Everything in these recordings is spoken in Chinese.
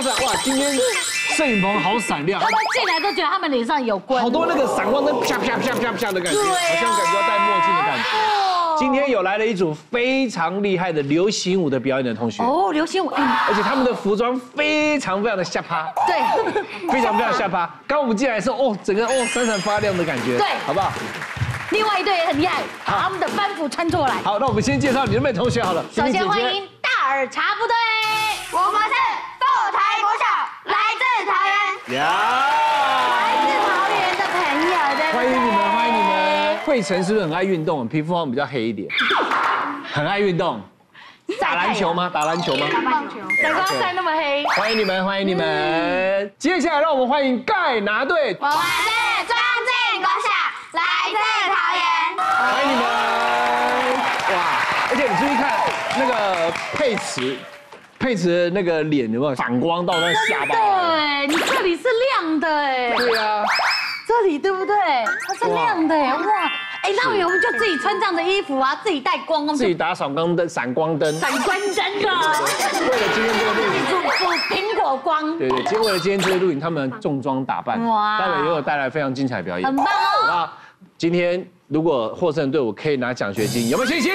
帅！哇，今天摄影棚好闪亮， 他们进来都觉得他们脸上有光， 好多那个闪光灯啪啪啪啪啪的感觉，好像感觉要戴墨镜的感觉。今天有来了一组非常厉害的流行舞的表演的同学哦，流行舞， 而且他们的服装非常的下趴， 对， 非常下趴。刚我们进来的时候，哦，整个闪闪发亮的感觉， 对， 好不好？ 另外一队也很厉害，把他们的班服穿过来。 好，那我们先介绍你们同学好了。 首先欢迎大耳茶部队， 我们是凤台国小，来自桃园。 来自桃园的朋友，对不对？ 欢迎你们，欢迎你们。慧晨是不是很爱运动？皮肤好像比较黑一点，很爱运动。打篮球吗？打篮球吗？ 打棒球。 阳光晒那么黑。 欢迎你们，欢迎你们。接下来让我们欢迎盖拿队。 我们是庄敬国小，来自桃园。 欢迎你们！哇，而且你注意看那个佩慈的那个脸有没有反光到那下巴？ 对，你这里是亮的哎。 对啊， 这里对不对？它是亮的哎，哇！哎，那我们就自己穿这样的衣服啊，自己带光， 自己打闪光灯，闪光灯。 闪光灯的。 为了今天这个录影， 补苹果光。 对，为了今天这个录影，他们重装打扮， 哇， 待会也有带来非常精彩表演， 很棒哦。 啊，今天如果获胜队伍可以拿奖学金，有没有信心？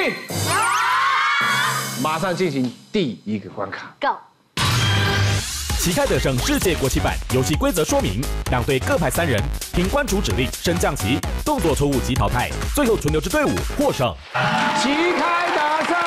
马上进行第一个关卡。 Go。 旗开得胜世界国旗版游戏规则说明：两队各派3人，凭关主指令升降旗，动作错误即淘汰，最后存留之队伍获胜。 旗开得胜！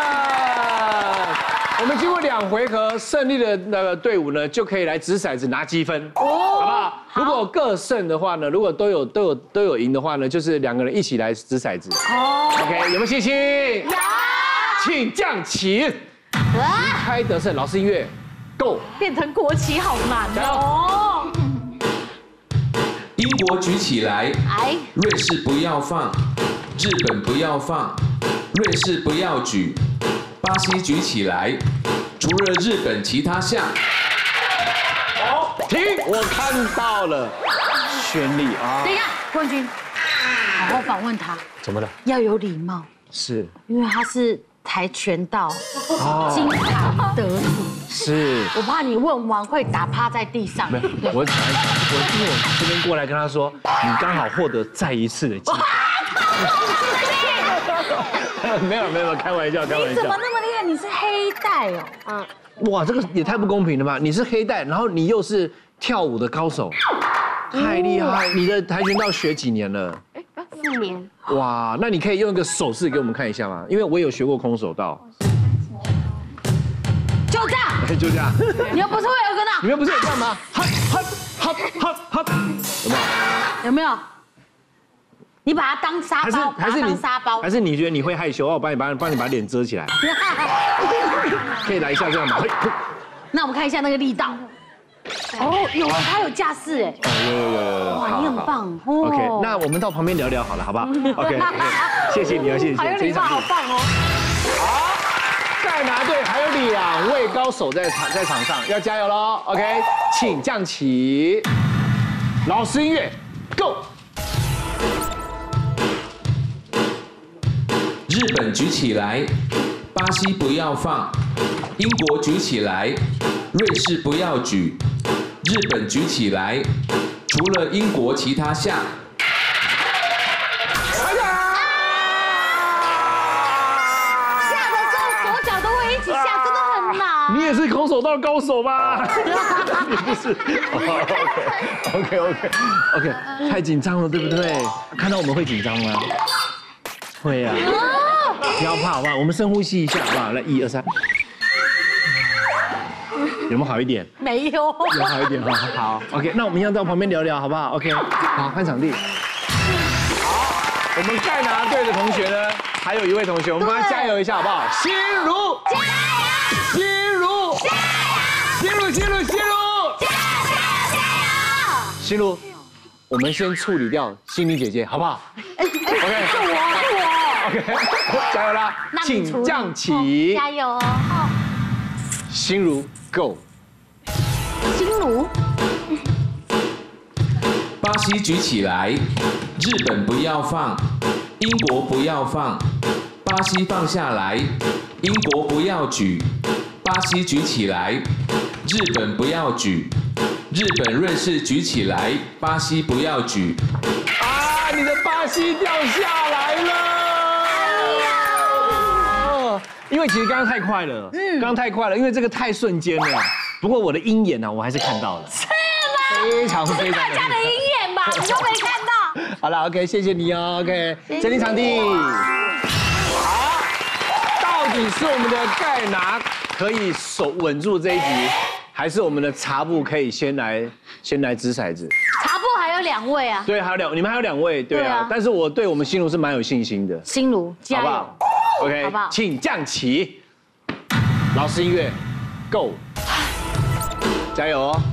我们经过2回合，胜利的那个队伍呢，就可以来掷骰子拿积分，好不好？如果各胜的话呢，如果都有赢的话呢，就是2个人一起来掷骰子。哦 ，OK， 有没有信心？有。请降旗，旗开得胜，老师音乐。 Go！ 变成国旗好难哦。 英国举起来，瑞士不要放，日本不要放，瑞士不要举，巴西举起来，除了日本其他项。 好，停！我看到了，绚丽啊！ 等一下，冠军，好好访问他。 怎么了？ 要有礼貌。 是， 因为他是跆拳道金牌得主。 是， 我怕你问完会打趴在地上。 没有，因为我这边过来跟他说，你刚好获得再一次的机会。没有，开玩笑。 你怎么那么厉害？你是黑带哦。 哇，这个也太不公平了吧！你是黑带，然后你又是跳舞的高手，太厉害！你的跆拳道学几年了 4年。 哇，那你可以用一个手势给我们看一下吗？因为我有学过空手道。 就这样， 就这样。 你又不是会有个呢？ 你们不是有这样吗？ 有没有？你把它当沙包， 还是你沙包？ 还是你觉得你会害羞？我帮你把脸遮起来。可以来一下这样吗？ 那我们看一下那个力道。哦，有啊，他有架势哎。 有。 哇，你很棒。 OK， 那我们到旁边聊聊好了，好不好 ？OK， 谢谢你啊，谢谢。 还有礼貌，好棒哦。 好。 盖拿队还有2位高手在场上，要加油喽 ！OK， 请降旗。老师音乐 ，Go！ 日本举起来，巴西不要放，英国举起来，瑞士不要举，日本举起来，除了英国其他项。 你也是空手道高手吧？你不是 ？OK， 太紧张了，对不对？看到我们会紧张吗？会啊，不要怕，好不好？我们深呼吸一下，好不好？来，1、2、3，有没有好一点？ 没有， 有好一点哈。好 ，OK， 那我们一样到旁边聊聊，好不好 ？OK， 好，换场地。好，我们盖拿队的同学呢，还有1位同学，我们帮他加油一下，好不好？心如，加油！心如，加油！心如，加油！心如，我们先处理掉心灵姐姐，好不好 ？OK， 是我。 OK， 加油啦！请降旗， 加油哦！ 心如 ，Go！ 心如， 巴西举起来，日本不要放，英国不要放，巴西放下来，英国不要举，巴西举起来， 日本不要举，日本、瑞士举起来，巴西不要举。 啊，你的巴西掉下来了。因为其实刚刚太快了，刚刚太快了，因为这个太瞬间了。不过我的鹰眼呢，我还是看到了。 是吗？ 非常非常。 大家的鹰眼吧，你都没看到。 好了 ，OK， 谢谢你哦 ，OK， 整理场地。好，到底是我们的盖拿可以稳住这一局，还是我们的茶布可以先来掷骰子？ 茶布还有2位啊。 对，你们还有2位，对啊。但是我对我们心如是蛮有信心的。 心如，加油！ 好不好 ？OK， 好不好？ 请降旗。老师音乐 ，Go， 加油哦！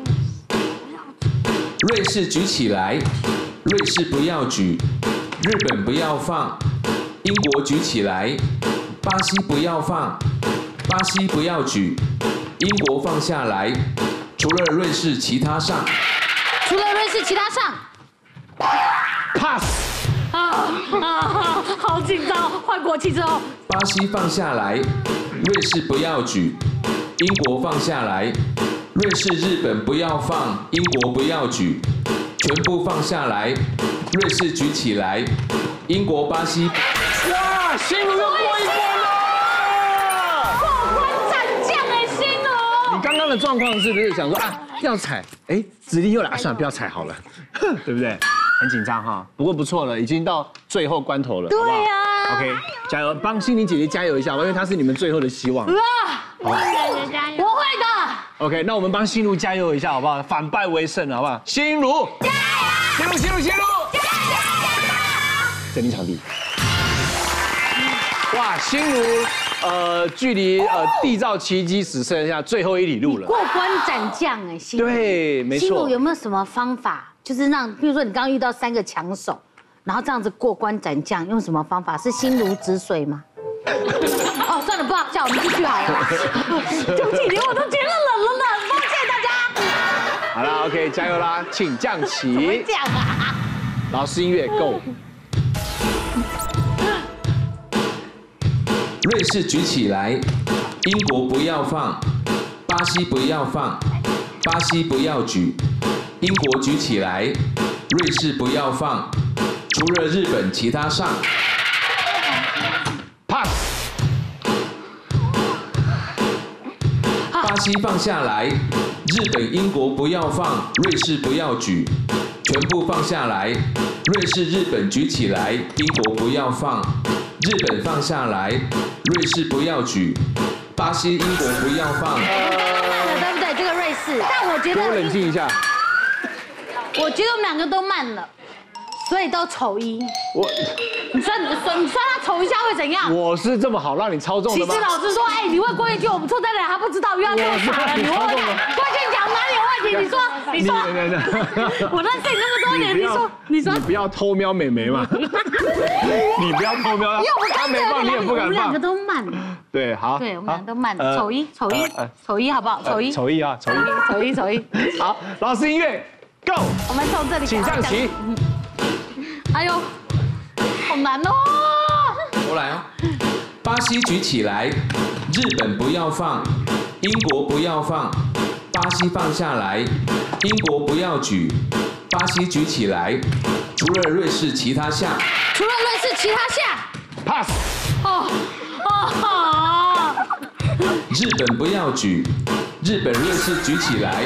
瑞士举起来，瑞士不要举，日本不要放，英国举起来，巴西不要放，巴西不要举，英国放下来，除了瑞士其他上。 除了瑞士其他上。 Pass。 好紧张！换国旗之后， 巴西放下来，瑞士不要举，英国放下来，瑞士、日本不要放，英国不要举，全部放下来，瑞士举起来，英国、巴西。 哇，心如又过一关了！ 过关斩将哎，心如。 你刚刚的状况是不是想说啊要踩？哎，指令又来，算了，不要踩好了，对不对？很紧张哈，不过不错了，已经到最后关头了， 对呀。 OK， 加油，帮心凌姐姐加油一下吧，因为她是你们最后的希望。 我会的。OK， 那我们帮心如加油一下好不好？反败为胜好不好？心如，加油！心如，加油！整理场地。哇，心如，距离缔造奇迹只剩下最后1里路了。 过关斩将哎，心如。 对，没错。 心如有没有什么方法？就是让，比如说你刚刚遇到3个强手，然后这样子过关斩将，用什么方法？是心如止水吗？哦，算了，不好笑，我们继续好了。对不起，连我都觉得冷了，抱歉大家。 好了 ，OK， 加油啦，请降旗。 怎么讲啊？ 老师音乐 Go。 瑞士举起来，英国不要放，巴西不要放，巴西不要举。英国举起来，瑞士不要放，除了日本其他上。 Pass。 巴西放下来，日本、英国不要放，瑞士不要举，全部放下来。瑞士、日本举起来，英国不要放，日本放下来，瑞士不要举，巴西、英国不要放。 慢了，对不对？这个瑞士，但我觉得。 给我冷静一下。 我觉得我们2个都慢了，所以都丑1。你说他丑一下会怎样？ 我是这么好让你操纵的吗？ 其实老师说，哎，你会过一句，我们错在哪？他不知道，又要更傻了。你问我，关键讲哪里有问题？你说，我认识你那么多年，你说， 你不要偷瞄美眉嘛，你不要偷瞄，他没放你也不敢放。 我们2个都慢。 对，好， 对，我们2个都慢了，丑1，好不好？丑1啊，丑1。 好，老师音乐。Go！ 我们从这里请降旗。 哎呦，好难哦！ 我来哦。巴西举起来，日本不要放，英国不要放，巴西放下来，英国不要举，巴西举起来，除了瑞士其他下。 除了瑞士其他下。 Pass。 日本不要举，日本、瑞士举起来。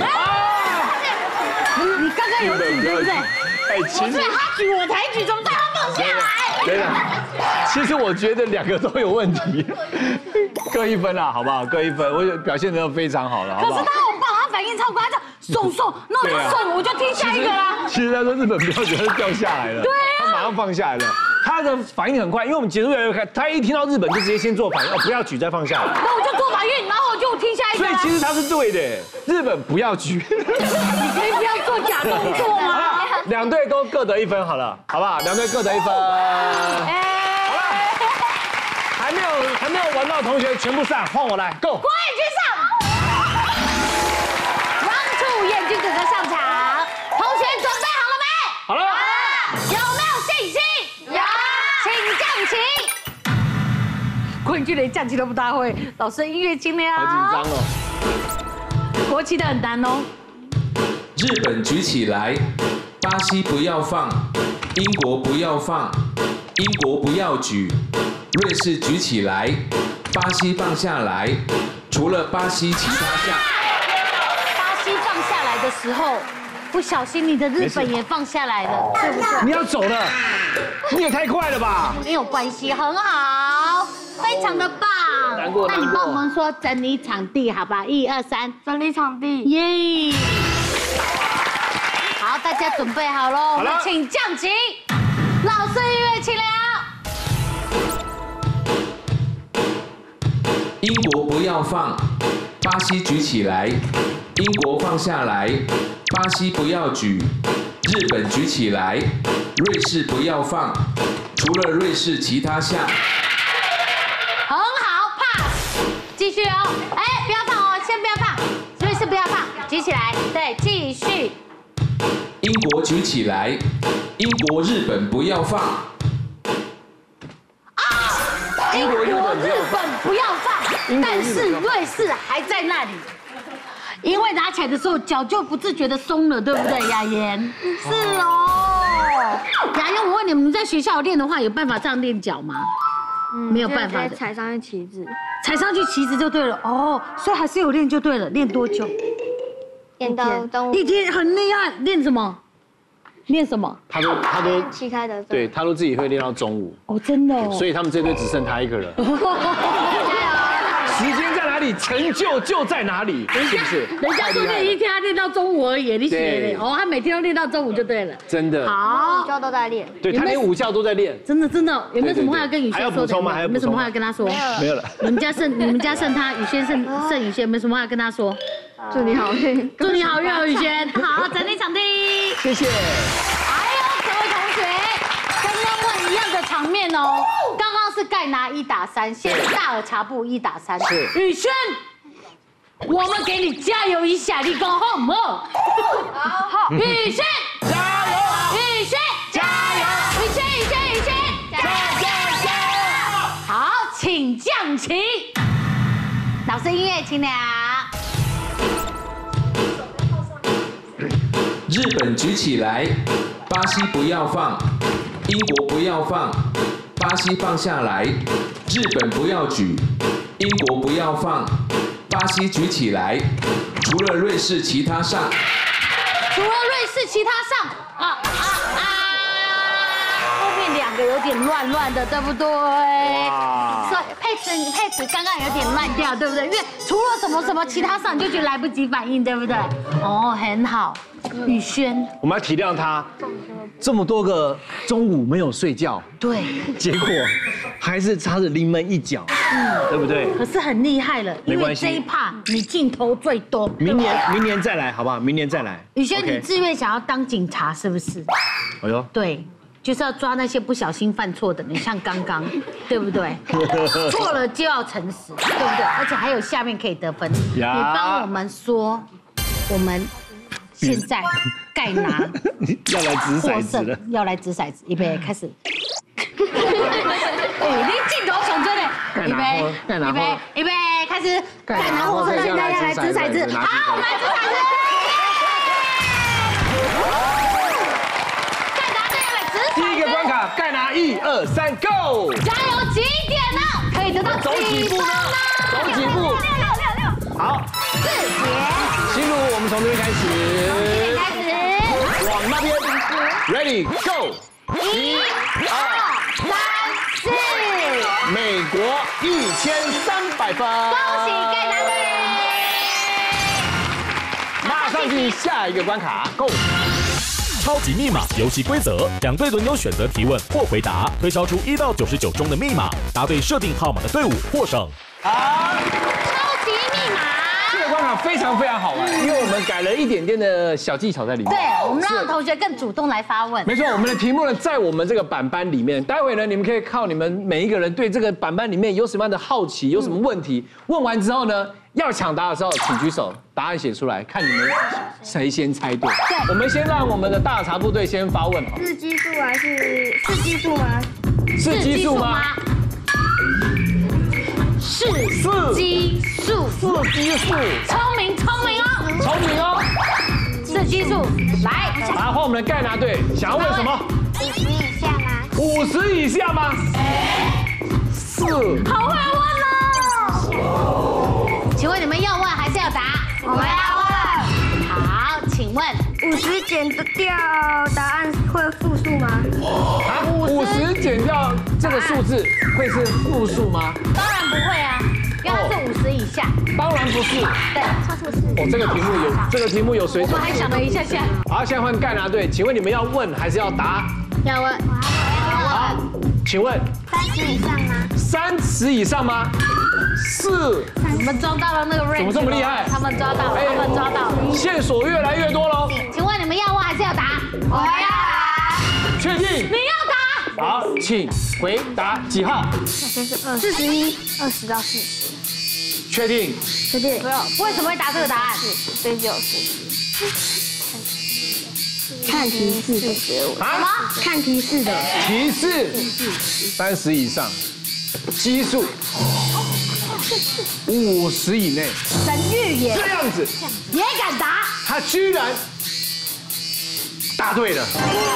你刚刚有举对不对？ 哎，其实他举我才举，怎么他放下来？ 对的，其实我觉得2个都有问题，各1分啦，好不好？各1分，我表现得非常好了，好不好？ 可是他很棒，他反应超快，他送，那他送我就听下一个啦。 其实他说日本不要举，他就掉下来了，对啊，他马上放下来了。他的反应很快，因为我们节奏越来越快，他一听到日本就直接先做反应，不要举再放下来。 那我就做反应，然后我就听下一个。 所以其实他是对的，日本不要举。 你可以不要做假动作吗 ？2队都各得1分好了，好不好？2队各得1分。好了，还没有玩到的同学全部上，换我来 ，Go！ 郭彦均上。Round 2，彦均哥哥上场，同学准备好了没？ 好了。 有没有信心？有，请降旗。郭彦均连降旗都不大会，老师音乐轻了。 好紧张哦。 国旗的很难哦。 日本举起来，巴西不要放，英国不要放，英国不要举，瑞士举起来，巴西放下来，除了巴西其他项。 巴西放下来的时候，不小心你的日本也放下来了，对不对？ 你要走了，你也太快了吧？ 没有关系，很好，非常的棒。 难过。 那你帮我们说整理场地，好吧？1、2、3， 整理场地。 耶！好，大家准备好喽，我们请降旗，老师音乐起了。 英国不要放，巴西举起来，英国放下来，巴西不要举，日本举起来，瑞士不要放，除了瑞士其他项。 很好 ，pass， 继续哦。哎，不要放哦，先不要放，瑞士不要放，举起来，对，继续。 英国举起来，英国日本不要放。 英国、日本不要放，但是瑞士还在那里，因为拿起来的时候脚就不自觉的松了，对不对，雅妍？是哦。雅妍，我问你们，在学校练的话，有办法这样练脚吗？没有办法的。 踩上去旗帜， 踩上去旗子就对了。哦，所以还是有练就对了。练多久？ 练到中午。 一天很厉害。练什么？练什么？ 他都旗开得胜。 对，他都自己会练到中午。 哦，真的哦。 所以他们这队只剩他一个人。时间在哪里，成就就在哪里，是不是？ 人家说练一天，他练到中午而已，你写的哦，他每天都练到中午就对了。 真的。 好， 午觉都在练。 对他连午觉都在练。 真的，有没有什么话要跟宇轩说的？ 还要补充吗？还有没有什么话要跟他说？ 没有了。 你们家剩他，宇轩剩宇轩，没什么话要跟他说。 祝你好运， 祝你好运哦，宇轩。好，整理场地。 谢谢。 还有各位同学，刚刚问一样的场面哦。刚刚是盖拿1打3，现在大耳茶布1打3。 是。 宇轩，我们给你加油一下，你讲好唔好？好。宇轩，加油！宇轩，加油！宇轩，加油！好，请降旗。老师音乐请了。 日本举起来，巴西不要放，英国不要放，巴西放下来，日本不要举，英国不要放，巴西举起来，除了瑞士其他上。 除了瑞士其他上后面2个有点乱的，对不对？所以配词刚刚有点乱掉，对不对？因为除了什么其他上，你就觉得来不及反应，对不对？哦，很好。宇轩， 我们要体谅他，这么多个中午没有睡觉， 对， 结果还是差着临门一脚，对不对？ 可是很厉害了，因为没关系这一趴你镜头最多。 明年再来，好不好？明年再来。 宇轩，你自愿想要当警察是不是？ 哎呦， 对。就是要抓那些不小心犯错的人，像刚刚，对不对？错了就要诚实，对不对？而且还有下面可以得分。你帮我们说，我们现在盖拿要来掷骰子了， 要来掷骰子，预备开始。你镜头想真的，预备开始，盖拿获胜，大家要来掷骰子，好，我们来掷骰子。 第一个关卡，盖拿1、2、3 ，Go！ 加油，几点呢？可以得到走几步呢？走几步？6。好 4节。 心如，我们从这边开始。 开始。 往那边。Ready Go！ 1、2、3、4。 美国1300分。 恭喜盖拿队！ 马上进行下一个关卡 ，Go！ 超级密码游戏规则：2队轮流选择提问或回答，推敲出1到99中的密码，答对设定号码的队伍获胜。 超级密码。 这个关卡非常好玩，因为我们改了一点点的小技巧在里面。 对，我们让同学更主动来发问。 没错，我们的题目呢在我们这个板板里面，待会呢你们可以靠你们每一个人对这个板板里面有什么样的好奇，有什么问题，问完之后呢。要抢答的时候，请举手，答案写出来，看你们谁先猜对。 对， 我们先让我们的大茶部队先发问好。 是奇数还是奇数吗？ 是奇数吗？ 是奇数。 是奇数。 聪明哦。 聪明哦。 是基数，来， 来换我们的盖拿队，想要问什么 50以下吗 ？50以下吗？是。 好会问哦。请问你们要问还是要答？ 我们要问。 好，请问 50减掉答案会复数吗？ 啊，50减掉这个数字会是复数吗？ 当然不会啊，因为它是50以下。 当然不是。 对， 哦，这个题目有水准。 我还想了一下下。 好，现在换盖拿队，请问你们要问还是要答？ 要问， 好，请问 30以上吗 30以上吗？是。 我们抓到了那个 range。 怎么这么厉害他们抓到了，他们抓到了。 线索越来越多喽。 请问你们要问还是要答？ 我要答。 确定？ 你要答。 好，请回答几号？ 41、20到40。 确定？ 确定。 为什么会答这个答案？ 所以只有40。看提示的15。 啊？ 看提示的。 提示30以上，基数50以内， 神预言这样子， 也敢答？ 他居然答对了。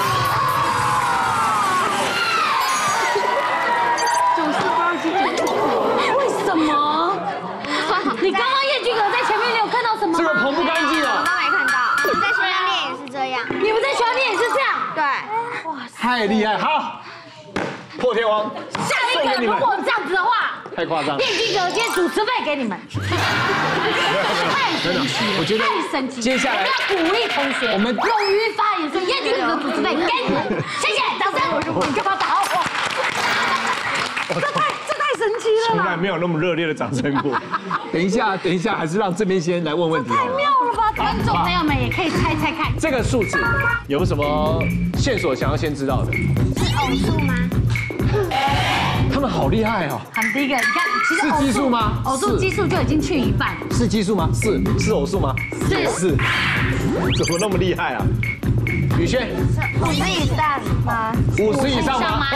为什么？你刚刚叶君哥在前面，你有看到什么吗？ 这个棚不干净我啊！ 都没看到。我们在学校练也是这样。 你们在学校练也是这样。 对。 太厉害，好，破天王下一个如果这样子的话， 太夸张。 叶君哥今天主持费给你们。太神奇了， 我觉得太神奇了。 接下来我们要鼓励同学， 我们勇于发言，所以叶君哥的主持费给你们，谢谢，掌声。你干嘛打我？这太神奇了啦！ 从来没有那么热烈的掌声过。等一下，还是让这边先来问问题。 太妙了吧！观众朋友们也可以猜猜看， 这个数字有什么线索想要先知道的？ 是偶数吗？ 他们好厉害哦！ 好，第一个，你看，其实是奇数吗偶数基数就已经去一半， 是奇数吗？是偶数吗？ 是。 怎么那么厉害啊？宇轩 50以上吗 ，50以上吗？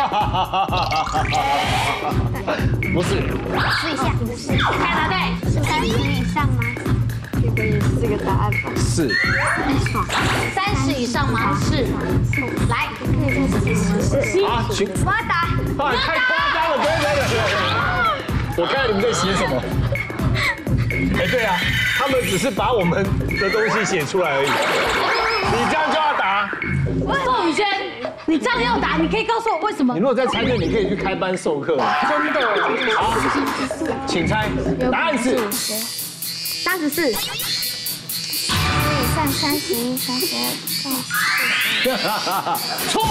不是 ？50以下。 看答对， 是30以上吗？这个也是这个答案吧？ 是。 30以上吗？是。来， 啊，请我要答。 啊，太夸张了，对。我看你们在写什么？哎，对啊，他们只是把我们的东西写出来而已。你这样就要答？ 宋宇轩，你这样要答，你可以告诉我为什么你？如果在猜对，你可以去开班授课。 真的。 好，请猜，答案是 34。以上31、32、 错。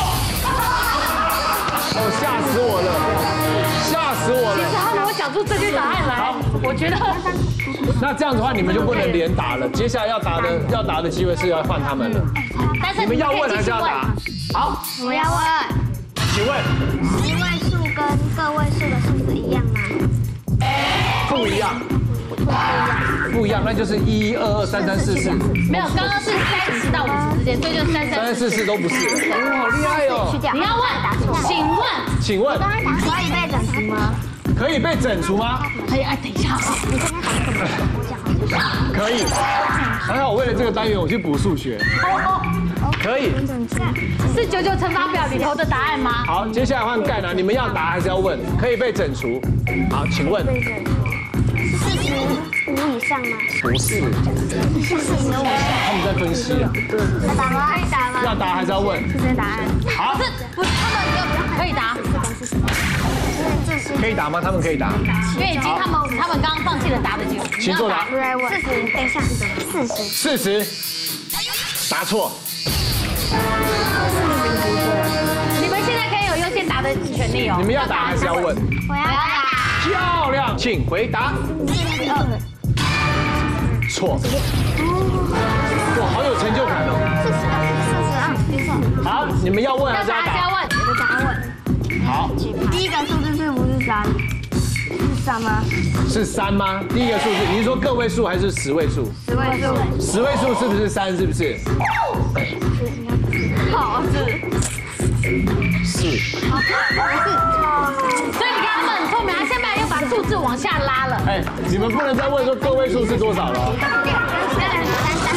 哦，吓死我了，吓死我其实了。 他们会讲出这句答案来，我觉得。 那这样的话，你们就不能连答了。接下来要答的机会是要换他们了。 但是你们要问还是要问？ 答？好， 我要问请问 10位数跟个位数的数字一样吗？ 不一样，不一样，那就是1、2、2、3、3、4、4。 没有，刚刚是30到50之间，所以就33、 3、4、4都不是。哇，好厉害哦！ 你要问，请问可以被整除吗？ 可以被整除吗？ 可以？哎，等一下啊， 可以。还好我为了这个单元我去补数学。可以。 是99乘法表里头的答案吗？ 好，接下来换盖拿，你们要答还是要问？可以被整除。好，请问。 45以上吗？ 不是。他们在分析啊。 要答吗？可以答吗？ 要答还是要问？ 是这答案。 好， 不是，他们可以答， 可以答吗？他们可以答。 因为已经他们刚刚放弃了答的机会。 请作答。 40，等一下，40。 40，答错。 你们现在可以有优先答的权利哦。 你们要答还是要问？ 我要答。 漂亮，请回答。错。哇，好有成就感哦。好，你们要问还是要答？ 问。 我的答案问。 好。 第一个数字是不是3？是3吗？ 是3吗？第一个数字，你是说个位数还是10位数 10位数。 10位数是不是3？是不是？ 好，是。 是。 所以你看他们很聪明，他现在又把数字往下拉了。 哎，你们不能再问说个位数是多少了。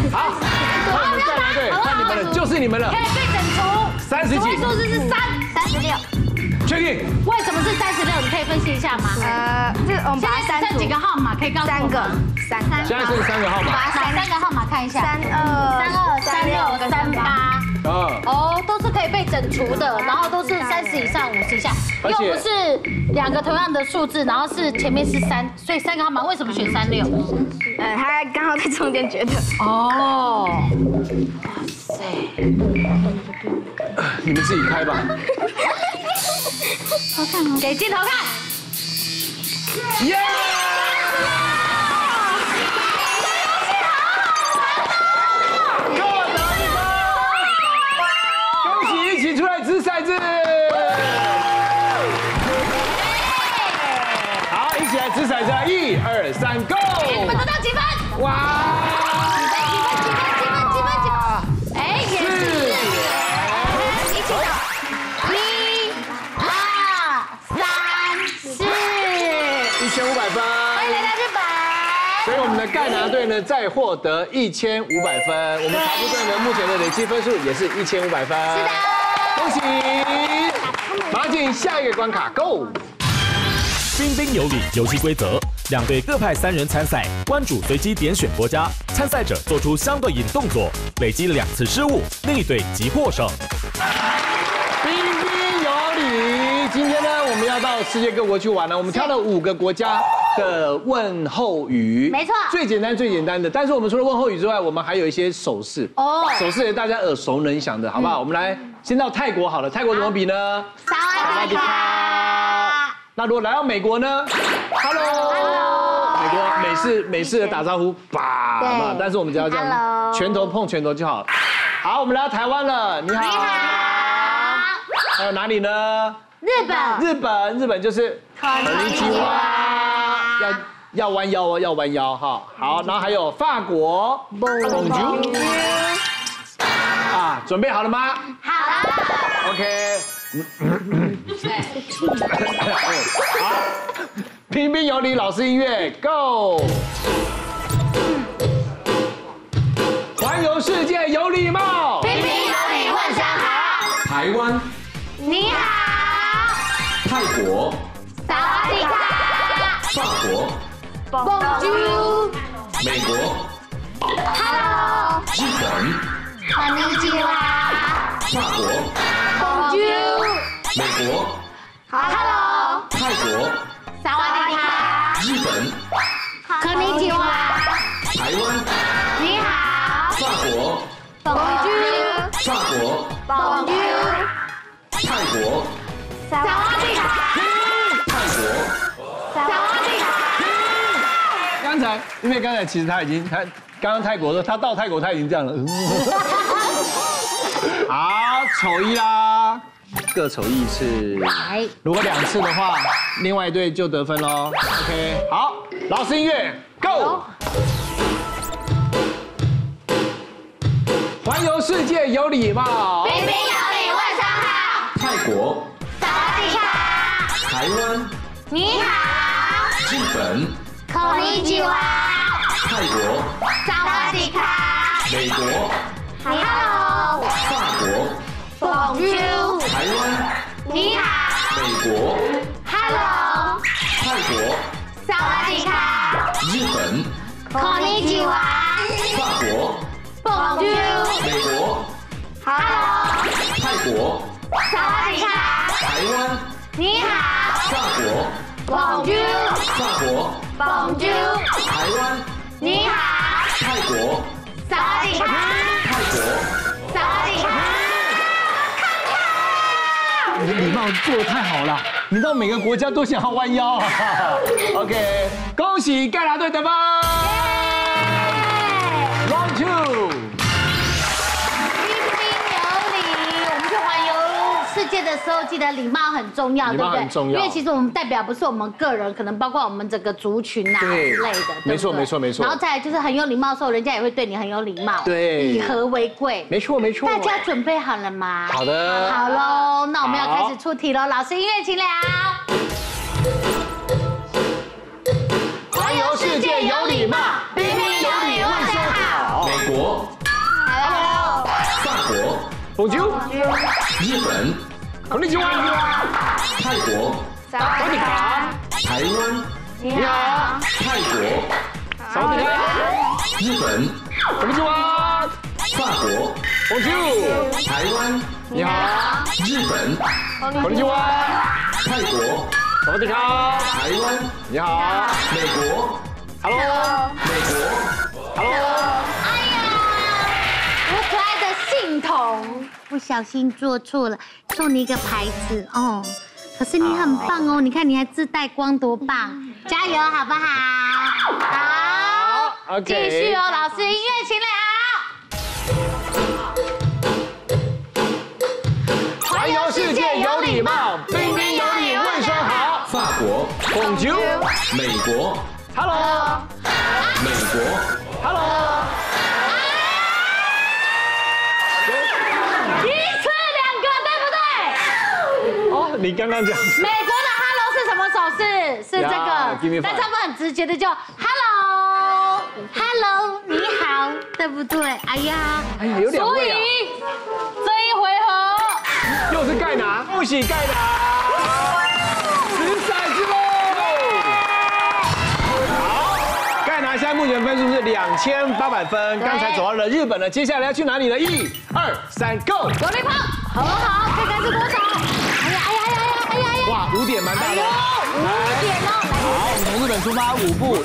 好，换你们再来对，换你们了，就是你们了。 可以被整除。 30几， 数字是36， 确定？ 为什么是36？你可以分析一下吗？ 这我们把它删剩几个号码？可以告诉我吗？ 三个。 现在剩3个号码。 把3个号码看一下。32、36、38。哦，都是可以被整除的，然后都是30以上、50以下，又不是2个同样的数字，然后是前面是3，所以3个号码为什么选36？ 他刚好在中间觉得。 哦，哇塞！ 你们自己开吧。 好看哦，给镜头看。 耶！各得1分，恭喜一起出来掷骰子。好，一起来掷骰子，1、2、3，Go！ 你们得到几分？ 哇！ 哎，也是。一起走。1、2、3、4。 1500分。 欢迎来到日本。 所以我们的盖拿队呢，再获得1500分。我们茶布队呢，目前的累积分数也是1500分。 是的。 恭喜！马上进行下一个关卡 ，Go！ 彬彬有礼游戏规则，2队各派3人参赛，关主随机点选国家，参赛者做出相对应动作，累积2次失误，另一队即获胜。 彬彬有礼。今天呢，我们要到世界各国去玩了。我们挑了5个国家的问候语， 没错， 最简单的。但是我们除了问候语之外，我们还有一些手势。 哦， 手势也大家耳熟能详的，好不好？我们来先到泰国好了。泰国怎么比呢？ 萨瓦迪卡。 那如果来到美国呢 ？Hello， 美国美式的打招呼，吧，好不好？但是我们只要这样，拳头碰拳头就好。好，我们来到台湾了，你好。你好。还有哪里呢？日本就是こんにちは， 要弯腰哦，要弯腰哈。好，然后还有法国 Bonjour 啊，准备好了吗？ 好了。 OK。好，彬彬有礼，老师音乐 ，Go！ 环游世界有礼貌， 彬彬有礼，问声好。 台湾、 你好。 泰国、 萨瓦迪卡。 法国、 Bonjour。 美国、 Hello。 日本、 こんにちは。 法国、 Bonjour。 美国、 Hello。 泰国、 萨瓦迪卡。 日本、 こんにちは。 台湾、 你好。 法国、 Bonjour。 法国、 Bonjour。 泰国、 萨瓦迪卡。 泰国。 萨瓦迪卡。 因为刚才其实他刚刚泰国的时候，他到泰国他已经这样了。好，丑一啦，各丑一次。如果2次的话，另外一队就得分喽。OK， 好，老师音乐 ，Go！ 环游世界有礼貌， 彬彬有礼，问声好。 泰国、 萨瓦迪卡。 台湾、 你好。 日本、 こんにちは。 泰国、 萨瓦迪卡。 美国、 Hello。 法国、 Bonjour。 台湾、 你好。 美国、 Hello。 泰国、 萨瓦迪卡。 日本、 こんにちは。 法国、 Bonjour。 美国、 Hello。 泰国、 萨瓦迪卡。 台湾、 你好。 法国、 Bonjour。 法国、 Bonjour。 台湾、 你好。 泰国、 萨瓦迪卡。 泰国。 萨瓦迪卡。 你的礼貌做得太好了，你到每个国家都想要弯腰啊。OK， 恭喜盖拿队得分。Round 2。 彬彬有礼，我们去环游世界的时候，记得礼貌很重要， 礼对不对？ 貌很重要因为其实我们代表不是我们个人，可能包括我们整个族群啊之对类的。 没错对不对没错然后再来就是很有礼貌的时候，人家也会对你很有礼貌。 对以和为贵。 没错没错。 大家准备好了吗？ 好的。 好喽，那我们要开始出题喽。老师，音乐请了。 环游世界有礼貌， 彬彬有礼，问声好。 美国、 日本、 こんにちは。 泰国、 萨瓦迪卡。 台湾、 你好。 泰国、 萨瓦迪卡。 日本、 こんにちは。 法国、 Bonjour。 台湾、 你好。 日本、 こんにちは。 泰国、 萨瓦迪卡。 台湾、 你好。 美国、 Hello。 美国。 Hello。 哎呀，我可爱的信筒，不小心做错了，送你一个牌子哦。可是你很棒哦，你看你还自带光，多棒！加油，好不好？好， OK 继续哦，老师，音乐请了。 环游世界有礼貌，彬彬有礼问声好。 法国、 Bonjour。 美国、 Hello。 美国、 Hello。 一次两个，对不对？ 哦，你刚刚讲。 美国的 Hello 是什么手势？是这 give me 个， five 但他们很直接的就 Hello，Hello， 你好，对不对？哎呀， 有两所以位啊。 这一回合又是盖拿，不喜盖拿，掷骰子喽！好，盖拿现在目前分数是2800分，刚才走到了日本了，接下来要去哪里呢？1、2、3 ，Go！ 左边跑，很好，看看是多少？哎呀，哎呀，哎呀，哎呀，哎呀！ 哇，5点蛮大的。 5点哦， 好，我们从日本出发，5步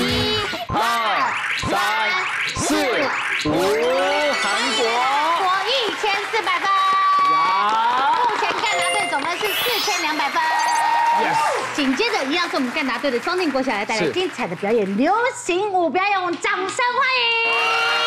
，1、2、3、4、5，韩国。 国1400分。目前干答队总分是4200分。 Yes。 紧接着一样是我们干答队的庄敬国小来带来是精彩的表演，流行舞表演，我们掌声欢迎。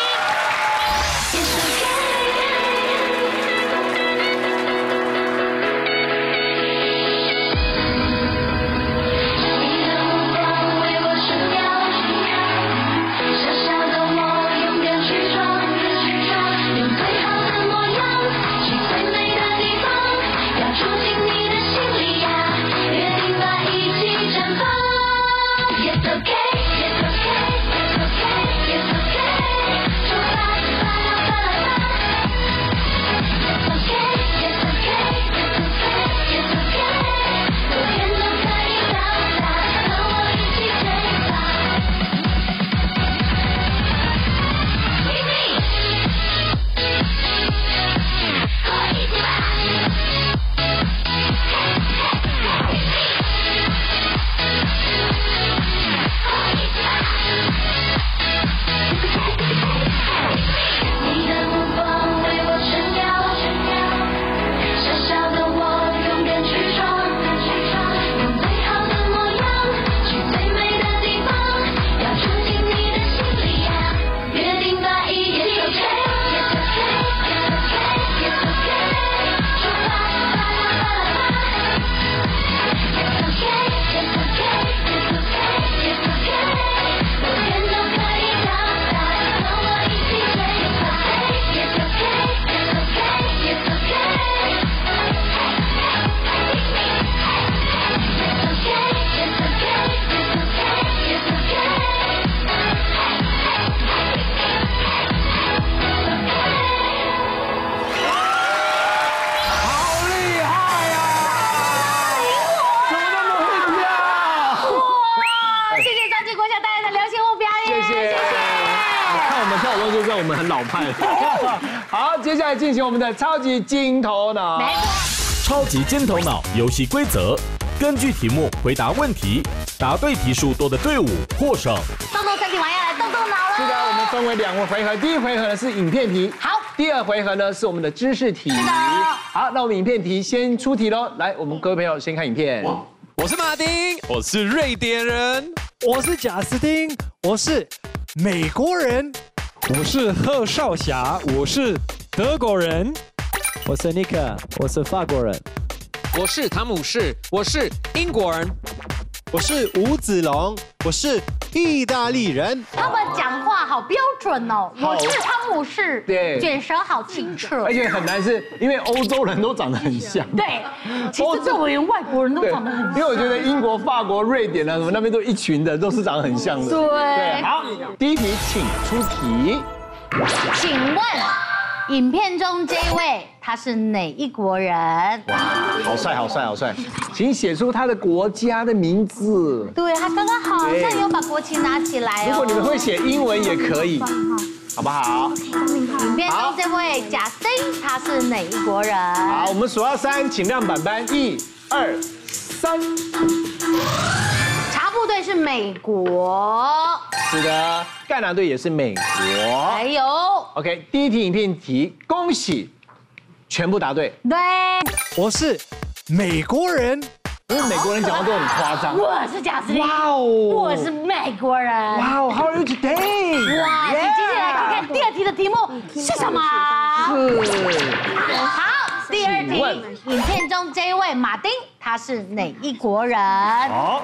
就知道我们很老派。好，接下来进行我们的超级金头脑。 没错。 超级金头脑游戏规则：根据题目回答问题，答对题数多的队伍获胜。 动动身体玩要来动动脑了。 是的，我们分为2个回合，第一回合呢是影片题， 好， 第2回合呢是我们的知识题。 是的。 好，那我们影片题先出题喽。来，我们各位朋友先看影片。 我是马丁，我是瑞典人， 我是贾斯汀，我是美国人，我是贺少侠，我是德国人， 我是尼克，我是法国人， 我是汤姆士，我是英国人， 我是吴子龙，我是意大利人。 他们讲话好标准哦，我是汤姆士， 对， 卷舌好清楚， 而且很难是因为欧洲人都长得很像。 对，其实这连外国人都长得很像。 因为我觉得英国、法国、瑞典啊什么那边都一群的，都是长得很像的。 对， 好，第一题请出题。 请问，影片中这位他是哪一国人？ 哇，好帅，好帅，好帅！请写出他的国家的名字。 对他刚刚好像有把国旗拿起来哦。 如果你们会写英文也可以，好不好？ 影片中这位贾森他是哪一国人？ 好，我们数到3，请亮板板，1、2、3。 茶部队是美国。 是的，盖拿队也是美国。 还有 ，OK， 第一题影片题，恭喜，全部答对。 对， 我是美国人。 因为美国人讲话都很夸张。 我是贾斯汀。 哇哦， 我是美国人。 哇哦 ，How are you today？ 哇，请接下来看看第2题的题目是什么？好，第2题，影片中这一位马丁他是哪一国人？ 好，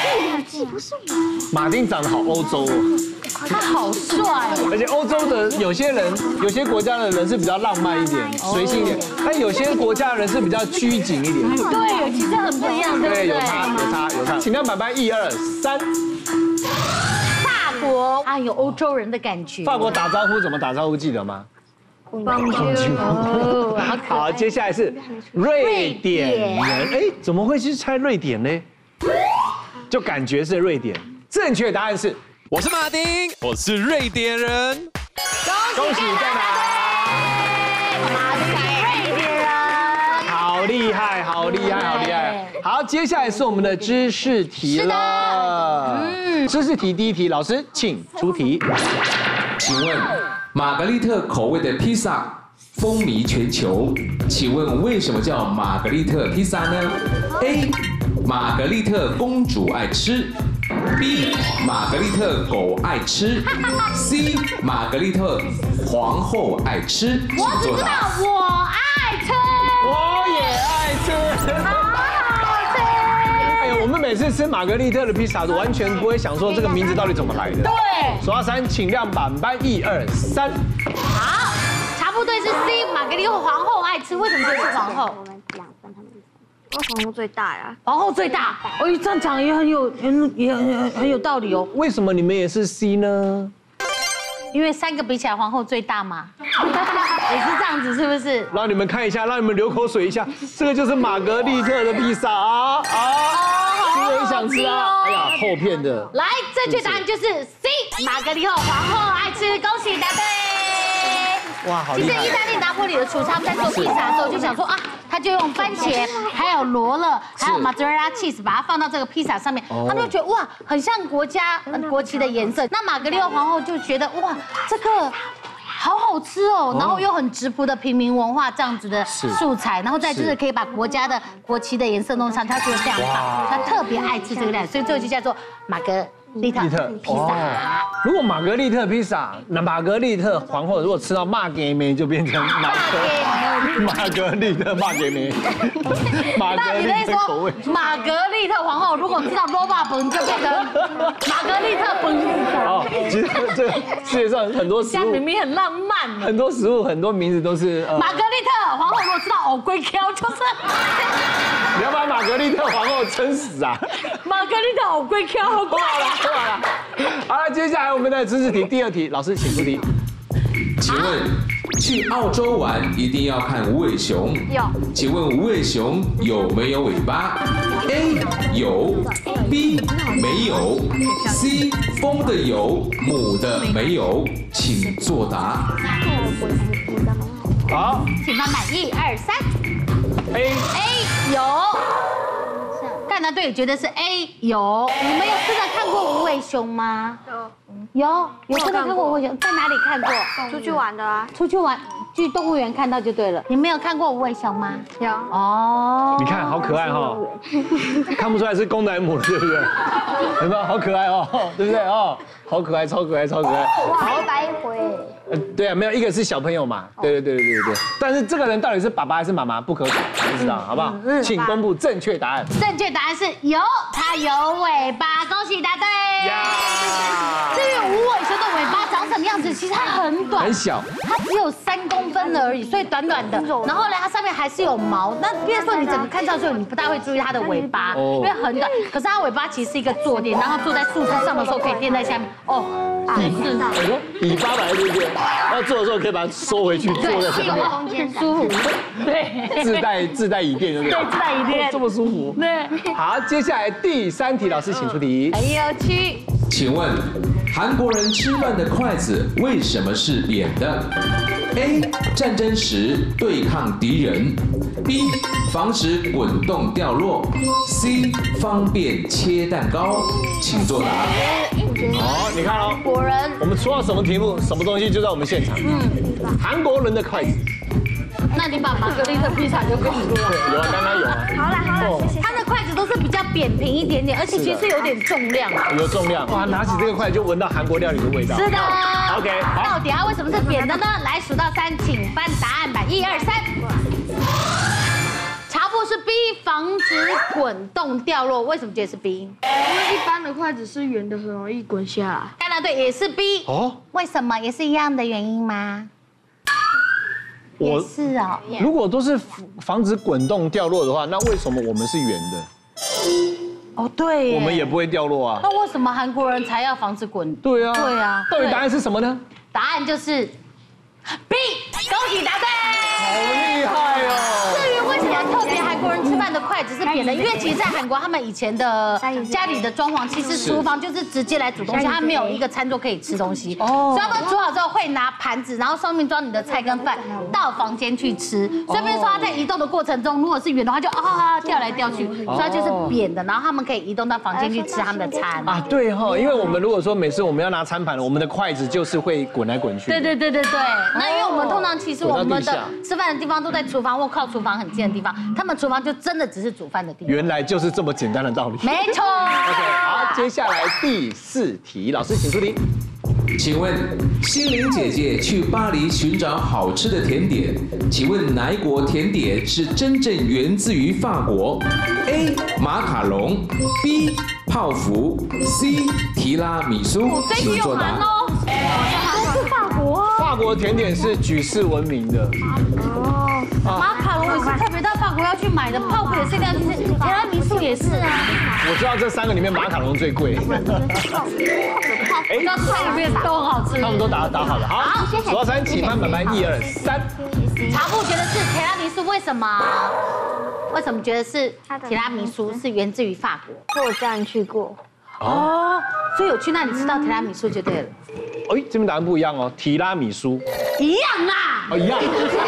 马丁长得好欧洲哦。 他好帅哦， 而且欧洲的有些人，有些国家的人是比较浪漫一点、随性一点，但有些国家的人是比较拘谨一点。 对，其实很不一样，对不对？ 有差。请亮板板，1、2、3。 法国啊，有欧洲人的感觉。 法国打招呼怎么打招呼？记得吗？好，接下来是瑞典人。哎，怎么会去猜瑞典呢？就感觉是瑞典。正确答案是。 我是马丁，我是瑞典人。 恭喜在哪？ 马丁瑞典人， 好厉害，好厉害，好厉害！好，接下来是我们的知识题了。知识题第1题，老师请出题。 请问玛格丽特口味的披萨风靡全球，请问为什么叫玛格丽特披萨呢 ？A. 玛格丽特公主爱吃。B. 玛格丽特狗爱吃 ，C. 玛格丽特皇后爱吃，请我只知道我爱吃， 我也爱吃， 好好吃。 哎呀，我们每次吃玛格丽特的披萨，完全不会想说这个名字到底怎么来的。 对， 数到3，请亮板板，1、2、3。 好，茶部队是 C， 玛格丽特皇后爱吃，为什么这是皇后？ 皇后最大呀， 皇后最大，哦，这样讲也很有道理哦。 为什么你们也是 C 呢？ 因为3个比起来，皇后最大嘛，也是这样子，是不是？ 让你们看一下，让你们流口水一下，这个就是玛格丽特的披萨啊！是不是很想吃啊？哎呀，厚片的。 来，正确答案就是 C， 玛格丽特皇后爱吃，恭喜答对。 哇，好厉害！ 其实意大利拿坡里的厨师在做披萨的时候就想说啊，他就用番茄、还有罗勒、还有 mozzarella cheese 把它放到这个披萨上面，他们就觉得哇，很像国旗的颜色。那玛格丽特皇后就觉得哇，这个好好吃哦，然后又很质朴的平民文化这样子的素材，然后再就是可以把国家的国旗的颜色弄上，他觉得非常棒，他特别爱吃这个料，所以这个就叫做玛格丽特披萨。 如果玛格丽特披萨，那玛格丽特皇后如果吃到玛格梅，就变成玛格丽特玛格梅。 那你的意思说，玛格丽特皇后如果吃到罗巴本，就变成玛格丽特本。 哦，其实这个世界上很多食物， 明明很浪漫， 很多食物很多名字都是玛格丽特皇后如果吃到藕龟壳，就是你要把玛格丽特皇后撑死啊！ 玛格丽特藕龟壳，好怪啊！ 好了，接下来我们的知识题第2题，老师请出题。 请问去澳洲玩一定要看无尾熊？ 有。 请问无尾熊有没有尾巴 ？A 有 ，B 没有 ，C 公的有，母的没有，请作答。 好， 请翻版1、2、3。 A 有。干答对，觉得是 A 有。你们有真的看过无尾熊吗？有真的看过无尾熊，在哪里看过？ 出去玩的啊。 出去玩，去动物园看到就对了。你没有看过无尾熊吗？ 有。 哦。 你看好可爱哈，看不出来是公的还是母的，对不对？有没有好可爱哦，对不对哦？好可爱，超可爱，超可爱。 好白回。 对啊，没有一个是小朋友嘛，对。但是这个人到底是爸爸还是妈妈不可考，不知道，好不好？请公布正确答案。 正确答案是有，它有尾巴，恭喜答对。至于无尾熊的尾巴长什么样样子，其实它很短， 很小， 它只有3公分而已，所以短短的。然后呢，它上面还是有毛。那比如说你整个看到之后，你不大会注意它的尾巴，因为很短。可是它尾巴其实是一个坐垫，然后坐在树枝上的时候可以垫在下面。哦， 尾巴来对不对？要坐的时候可以把它收回去，坐在上面， 空间舒服。对， 自带椅垫对不对？ 对，自带椅垫， 这么舒服。 对。 好，接下来第3题，老师请出题。 很有趣。 请问韩国人吃饭的筷子为什么是扁的 ？A. 战争时对抗敌人 ；B. 防止滚动掉落 ；C. 方便切蛋糕。请作答。 好，你看哦， 果然我们出到什么题目，什么东西就在我们现场。韩国人的筷子。 那你把玛格丽特披萨就跟你说了。 有啊，刚刚有啊。 好了，谢谢。 它的筷子都是比较扁平一点点，而且其实有点重量。 有重量。 哇，拿起这个筷子就闻到韩国料理的味道。 是的。 OK， 好。 到底它为什么是扁的呢？来数到3，请翻答案板，1、2、3。茶布是 B， 防止滚动掉落。为什么觉得是 B？ 因为一般的筷子是圆的，很容易滚下来。 当然对，也是 B。哦，为什么？也是一样的原因吗？也是哦。 如果都是防止滚动掉落的话，那为什么我们是圆的？ 哦，对， 我们也不会掉落啊。 那为什么韩国人才要防止滚？ 对啊， 对啊。 到底答案是什么呢？ 答案就是 B， 恭喜答对。 好厉害哦！ 至于为什么特别韩国人吃饭的筷子是扁的，因为其实，在韩国他们以前的家里的装潢，其实厨房就是直接来煮东西，他没有一个餐桌可以吃东西，所以他们煮好之后会拿盘子，然后上面装你的菜跟饭到房间去吃。所以比如说他在移动的过程中，如果是圆的话，就掉来掉去，所以它就是扁的，然后他们可以移动到房间去吃他们的餐。 啊，对哈，因为我们如果说每次我们要拿餐盘，我们的筷子就是会滚来滚去。 对。那因为我们通常其实我们的吃饭的地方都在厨房或靠厨房很近的地方，他们厨房就真的只是煮饭的地方。 原来就是这么简单的道理。 没错。 OK， 好，接下来第4题，老师请出题。 请问心灵姐姐去巴黎寻找好吃的甜点，请问哪一国甜点是真正源自于法国 ？A. 马卡龙 ，B. 泡芙 ，C. 提拉米苏。请作答。 都是法国。 法国甜点是举世闻名的。 马卡龙也是特别到法国要去买的，泡芙也是一定要去吃，提拉米苏也是啊。 我知道这3个里面马卡龙最贵。 那菜里面都很好吃。 他们都答好了。好，数到3，请翻板板，1、2、3。 茶布觉得是提拉米苏，为什么？为什么觉得是提拉米苏是源自于法国？ 我家人去过。 哦，所以有去那里吃到提拉米苏就对了。 哎，这边答案不一样哦，提拉米苏。 一样啦。 哦，一样。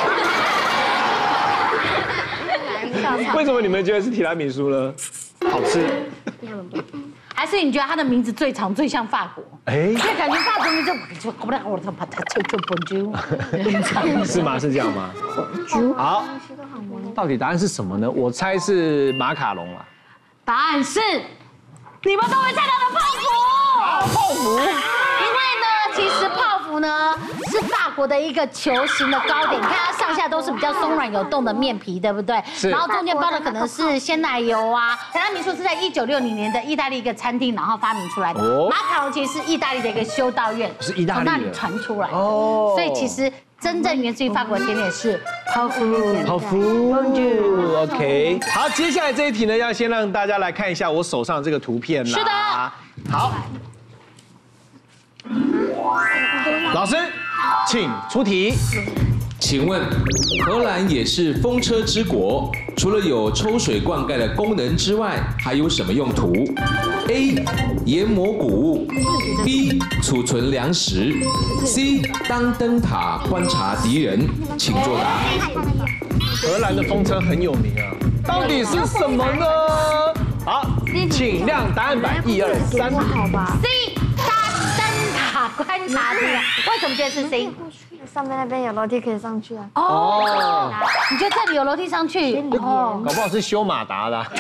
为什么你们觉得是提拉米苏呢？好吃。 还是你觉得它的名字最长最像法国？哎，因为感觉法国名是吗？是这样吗？好，到底答案是什么呢？我猜是马卡龙啊。 答案是你们都会猜到的泡芙。 泡芙。 因为呢，其实泡芙呢是法国的一个球形的糕点，你看它上下都是比较松软有洞的面皮，对不对？是。然后中间包的可能是鲜奶油啊。提拉米苏是在1960年的意大利一个餐厅然后发明出来的。马卡龙其实是意大利的一个修道院， 是意大利从那里传出来的。哦。所以其实真正源自于法国的甜点是泡芙。 泡芙。OK。好，接下来这一题呢，要先让大家来看一下我手上这个图片啦。 是的。 好。老师，请出题。 请问，荷兰也是风车之国，除了有抽水灌溉的功能之外，还有什么用途 ？A. 研磨谷物 ，B. 储存粮食 ，C. 当灯塔观察敌人。请作答。 荷兰的风车很有名啊，到底是什么呢？好，请亮答案板，1、2、3。 C. 观察敌人，为什么觉得是 C？ 上面那边有楼梯可以上去啊。 哦，你觉得这里有楼梯上去？ 哦，搞不好是修马达的。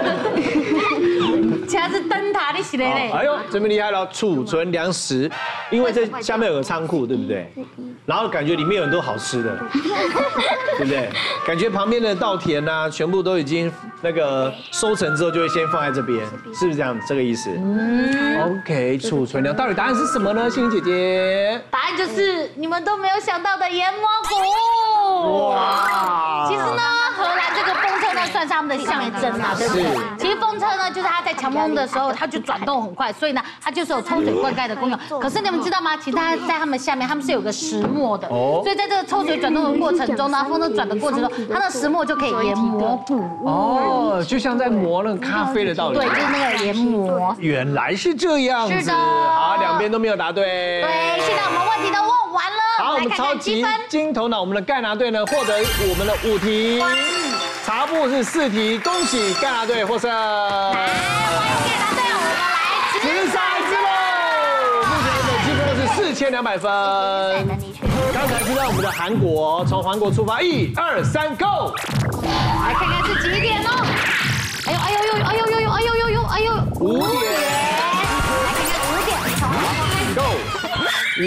其他是灯塔，你是嘞？ 哎呦，这边厉害了，储存粮食，因为这下面有个仓库，对不对？ 然后感觉里面有很多好吃的，对不对？感觉旁边的稻田啊，全部都已经那个收成之后，就会先放在这边，是不是这样？这个意思？OK， 储存量到底答案是什么呢？心怡姐姐， 答案就是你们都没有想到的研磨骨。哇！其实呢，荷兰这个风车呢，算是他们的象征啊，对不对？其实风车呢，就是它在强风的时候，它就转动很快，所以呢，它就是有抽水灌溉的功用。可是你们知道吗？其实它在它们下面，它们是有个石磨的，所以在这个抽水转动的过程中呢，风车转的过程中，它的石磨就可以研磨骨。 哦，就像在磨那个咖啡的道理。 对，就是那个研磨。 原来是这样子。 是的。 好，两边都没有答对。 对，现在我们问题都问完了。 好，我们超级金头脑，我们的盖拿队呢获得我们的5题，茶布是4题，恭喜盖拿队获胜。 来，欢迎盖拿队，我们来掷骰子喽！目前的积分是4200分。刚才知道我们的韩国，从韩国出发，1、2、3 ，Go！ 来看看是几点哦？哎呦哎呦呦哎呦呦呦哎呦呦呦哎呦！5点。来看看5点，从 Go！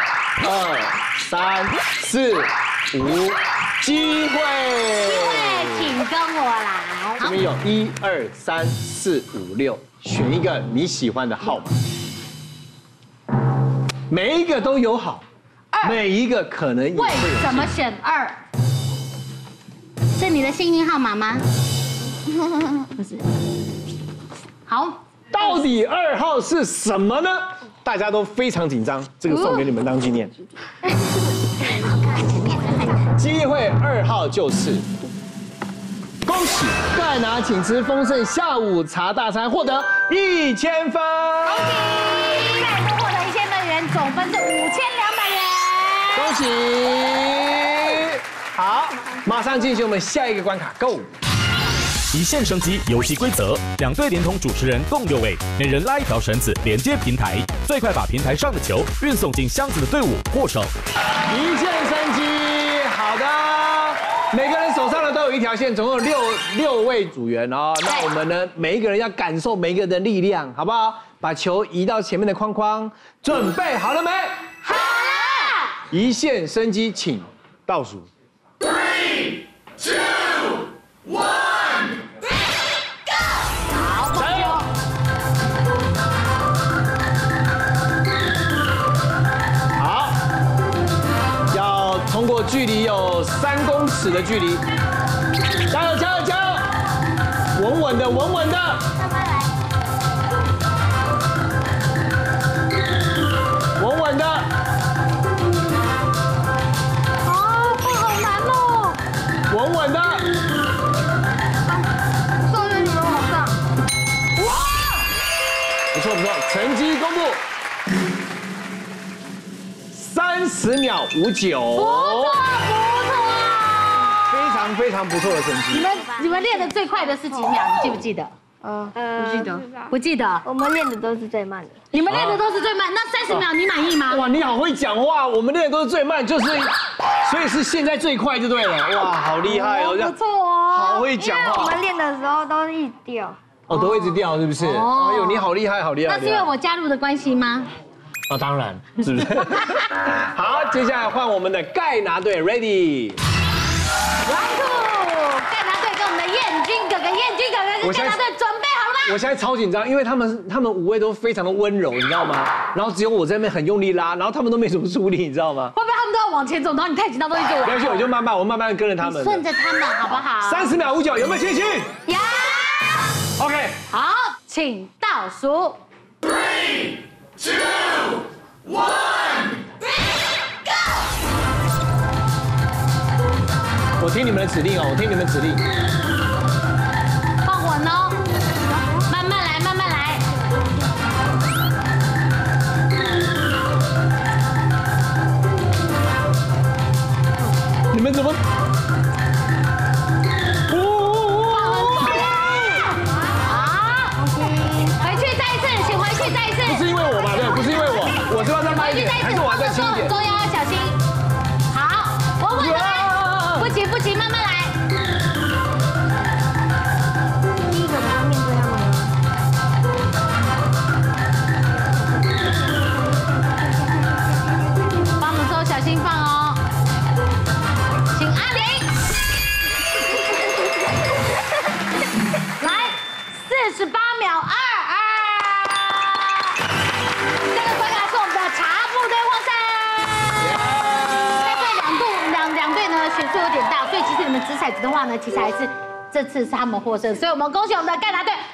1、2、3、4、5，机会， 请跟我来。 这边有1、2、3、4、5、6，选一个你喜欢的号码，每一个都有好，每一个可能也会有。 为什么选2？是你的幸运号码吗？不是。好， 到底2号是什么呢？大家都非常紧张，这个送给你们当纪念。机会2号就是，恭喜盖拿请吃丰盛下午茶大餐，获得1000分。 恭喜盖拿获得1000分元，总分是5200元。 恭喜！好，马上进行我们下一个关卡 ，Go！ 一线生机游戏规则，2队连同主持人共6位，每人拉一条绳子连接平台，最快把平台上的球运送进箱子的队伍获胜。 一线生机，好的，每个人手上呢都有一条线，总共有六位组员哦。那我们呢，每一个人要感受每一个人的力量，好不好？把球移到前面的框框，准备好了没？ 好了。 一线生机，请倒数。3、2、1。通过距离有3公尺的距离，加油加油加油！稳稳的稳稳的，稳稳的。 啊，这好难哦！ 稳稳的。 送给你们往上。 哇！不错不错，成绩公布。30秒59， 不错， 非常不错的成绩。 你们练的最快的是几秒？你记不记得？ 不记得， 不记得。 我们练的都是最慢的。 你们练的都是最慢，那30秒你满意吗？ 哇，你好会讲话，我们练的都是最慢，就是，所以是现在最快就对了。哇，好厉害哦， 不错哦， 好会讲话。 我们练的时候都一直掉。 哦，都会一直掉，是不是？哎呦，你好厉害，好厉害。 那是因为我加入的关系吗？ 哦，当然，是不是？好，接下来换我们的盖拿队 ，Ready。 盖拿队跟我们的彦君哥哥跟盖拿队准备好了吗？ 我现在超紧张，因为他们5位都非常的温柔，你知道吗？然后只有我在那边很用力拉，然后他们都没什么出力，你知道吗？ 会不会他们都要往前走，然后你太紧张都一直往？ 没关系，我就慢慢跟着他们， 顺着他们好不好 ？30秒59，有没有信心？ 有。 OK。 好，请倒数。3、2、1， 我听你们的指令哦，我听你们指令。 放稳哦，慢慢来，慢慢来。 你们怎么？ 回去再一次，请回去再一次。 不是因为我吧？对，不是因为我是要再慢一点，还是我要再轻一点？ 中央要小心。好，稳稳的来，不急，慢慢来。 点数有点大，所以其实你们掷骰子的话呢，其实还是这次是他们获胜，所以我们恭喜我们的盖达队